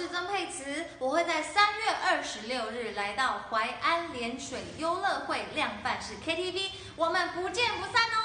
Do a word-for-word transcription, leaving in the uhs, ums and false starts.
是曾佩慈，我会在三月二十六日来到淮安连水优乐汇量贩式 K T V，我们不见不散哦。